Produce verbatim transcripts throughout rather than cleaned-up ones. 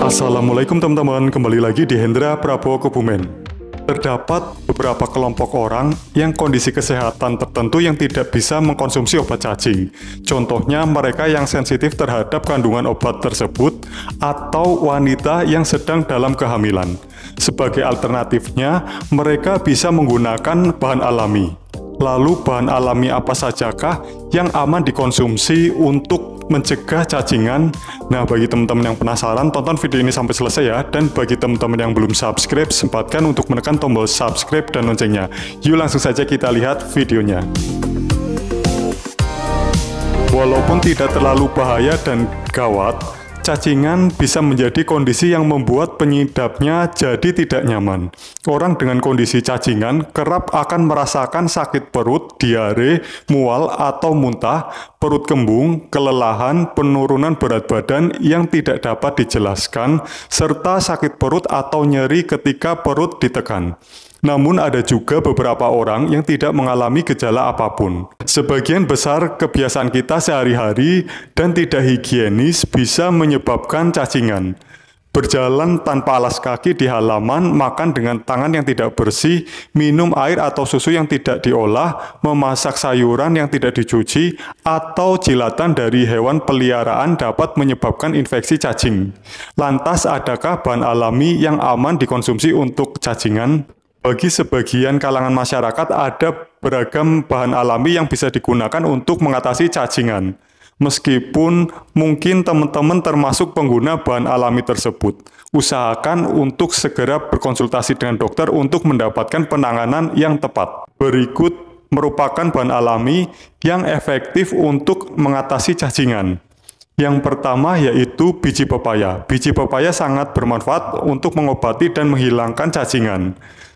Assalamualaikum teman-teman, kembali lagi di Hendra Prabowo Kebumen. Terdapat beberapa kelompok orang yang kondisi kesehatan tertentu yang tidak bisa mengkonsumsi obat cacing. Contohnya mereka yang sensitif terhadap kandungan obat tersebut atau wanita yang sedang dalam kehamilan. Sebagai alternatifnya, mereka bisa menggunakan bahan alami. Lalu bahan alami apa sajakah yang aman dikonsumsi untuk mencegah cacingan? Nah, bagi teman-teman yang penasaran, tonton video ini sampai selesai ya. Dan bagi teman-teman yang belum subscribe, sempatkan untuk menekan tombol subscribe dan loncengnya. Yuk langsung saja kita lihat videonya. Walaupun tidak terlalu bahaya dan gawat, cacingan bisa menjadi kondisi yang membuat penyidapnya jadi tidak nyaman. Orang dengan kondisi cacingan kerap akan merasakan sakit perut, diare, mual atau muntah, perut kembung, kelelahan, penurunan berat badan yang tidak dapat dijelaskan, serta sakit perut atau nyeri ketika perut ditekan. Namun ada juga beberapa orang yang tidak mengalami gejala apapun. Sebagian besar kebiasaan kita sehari-hari dan tidak higienis bisa menyebabkan cacingan. Berjalan tanpa alas kaki di halaman, makan dengan tangan yang tidak bersih, minum air atau susu yang tidak diolah, memasak sayuran yang tidak dicuci, atau jilatan dari hewan peliharaan dapat menyebabkan infeksi cacing. Lantas, adakah bahan alami yang aman dikonsumsi untuk cacingan? Bagi sebagian kalangan masyarakat, ada beragam bahan alami yang bisa digunakan untuk mengatasi cacingan. Meskipun mungkin teman-teman termasuk pengguna bahan alami tersebut, usahakan untuk segera berkonsultasi dengan dokter untuk mendapatkan penanganan yang tepat. Berikut merupakan bahan alami yang efektif untuk mengatasi cacingan. Yang pertama yaitu biji pepaya. Biji pepaya sangat bermanfaat untuk mengobati dan menghilangkan cacingan.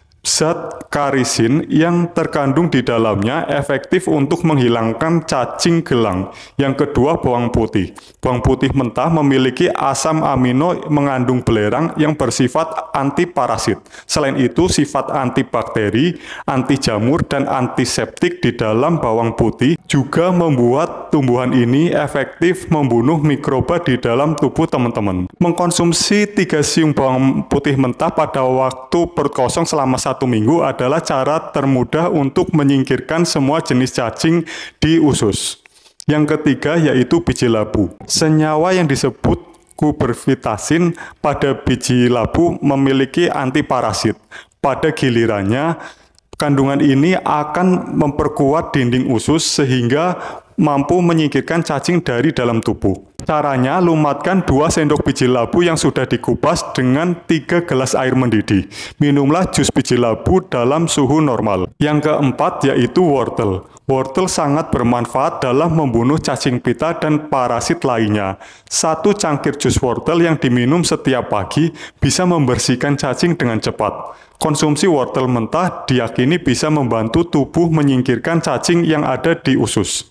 Zat karisin yang terkandung di dalamnya efektif untuk menghilangkan cacing gelang. Yang kedua, bawang putih. Bawang putih mentah memiliki asam amino mengandung belerang yang bersifat antiparasit. Selain itu, sifat antibakteri, anti jamur, dan antiseptik di dalam bawang putih juga membuat tumbuhan ini efektif membunuh mikroba di dalam tubuh teman-teman. Mengkonsumsi tiga siung bawang putih mentah pada waktu perut kosong selama satu minggu adalah cara termudah untuk menyingkirkan semua jenis cacing di usus. Yang ketiga yaitu biji labu. Senyawa yang disebut kubervitasin pada biji labu memiliki antiparasit. Pada gilirannya, kandungan ini akan memperkuat dinding usus sehingga mampu menyingkirkan cacing dari dalam tubuh. Caranya, lumatkan dua sendok biji labu yang sudah dikupas dengan tiga gelas air mendidih. Minumlah jus biji labu dalam suhu normal. Yang keempat yaitu wortel. Wortel sangat bermanfaat dalam membunuh cacing pita dan parasit lainnya. Satu cangkir jus wortel yang diminum setiap pagi bisa membersihkan cacing dengan cepat. Konsumsi wortel mentah diyakini bisa membantu tubuh menyingkirkan cacing yang ada di usus.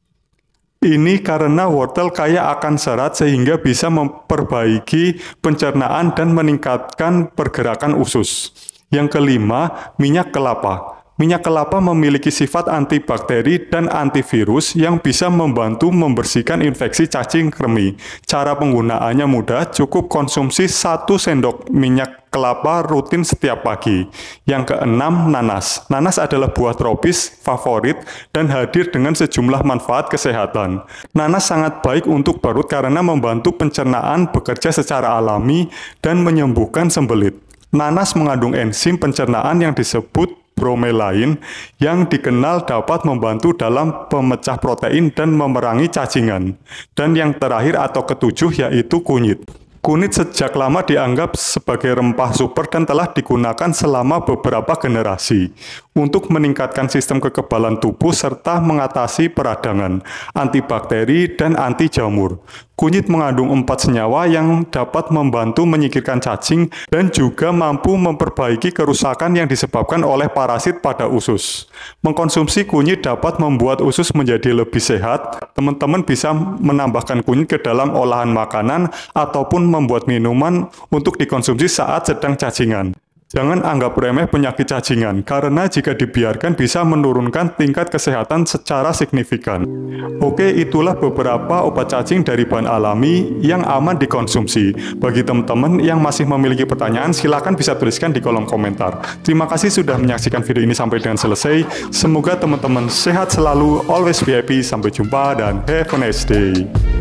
Ini karena wortel kaya akan serat sehingga bisa memperbaiki pencernaan dan meningkatkan pergerakan usus. Yang kelima, minyak kelapa. Minyak kelapa memiliki sifat antibakteri dan antivirus yang bisa membantu membersihkan infeksi cacing kremi. Cara penggunaannya mudah, cukup konsumsi satu sendok minyak kelapa rutin setiap pagi. Yang keenam, nanas. Nanas adalah buah tropis favorit dan hadir dengan sejumlah manfaat kesehatan. Nanas sangat baik untuk perut karena membantu pencernaan bekerja secara alami dan menyembuhkan sembelit. Nanas mengandung enzim pencernaan yang disebut bromelain yang dikenal dapat membantu dalam pemecah protein dan memerangi cacingan. Dan yang terakhir atau ketujuh yaitu kunyit. Kunyit sejak lama dianggap sebagai rempah super dan telah digunakan selama beberapa generasi untuk meningkatkan sistem kekebalan tubuh serta mengatasi peradangan, antibakteri, dan anti jamur. Kunyit mengandung empat senyawa yang dapat membantu menyingkirkan cacing dan juga mampu memperbaiki kerusakan yang disebabkan oleh parasit pada usus. Mengkonsumsi kunyit dapat membuat usus menjadi lebih sehat. Teman-teman bisa menambahkan kunyit ke dalam olahan makanan ataupun membuat minuman untuk dikonsumsi saat sedang cacingan. Jangan anggap remeh penyakit cacingan, karena jika dibiarkan bisa menurunkan tingkat kesehatan secara signifikan. Oke, itulah beberapa obat cacing dari bahan alami yang aman dikonsumsi. Bagi teman-teman yang masih memiliki pertanyaan, silakan bisa tuliskan di kolom komentar. Terima kasih sudah menyaksikan video ini sampai dengan selesai. Semoga teman-teman sehat selalu, always be happy, sampai jumpa, dan have a nice day.